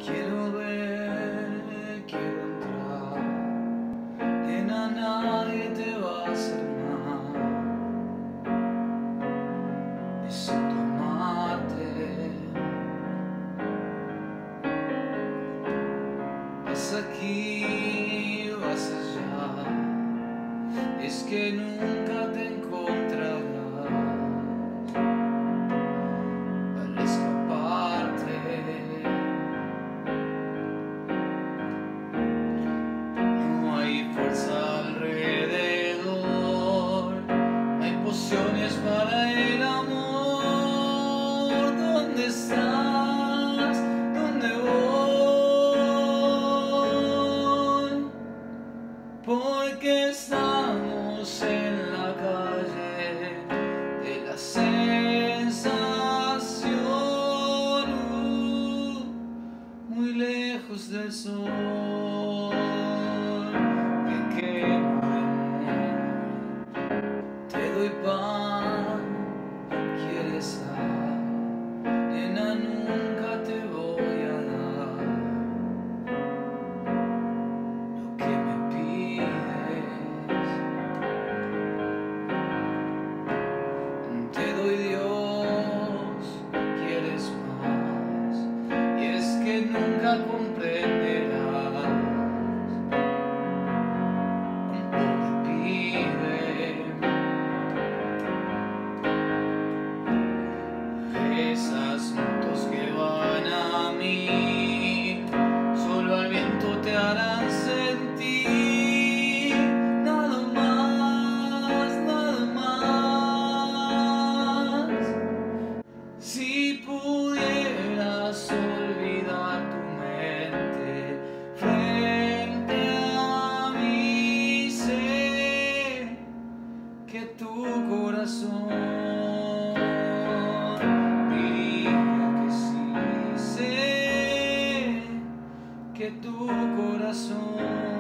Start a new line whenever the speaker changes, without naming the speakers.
Quiero ver, quiero entrar, nena, nadie te va a hacer mal. Necesito amarte. Vas aquí, vas allá, es que nunca te encontrarás. Al escaparte, no hay fuerza alrededor, no hay pociones para el amor. ¿Dónde estás? ¿Dónde voy? Porque estamos en la calle de la sensación, muy lejos del sol que quema de amor. Te doy pan, quieres sal, nena, nunca te voy a dar lo que me pides. Te doy Dios, quieres más, y es que nunca comprenderás cuánto te pide. Esas motos que van a mí, solo al viento te harán sentir. Nada más, nada más. Si pudieras olvidar tu mente frente a mí, sé que tu corazón que tu corazón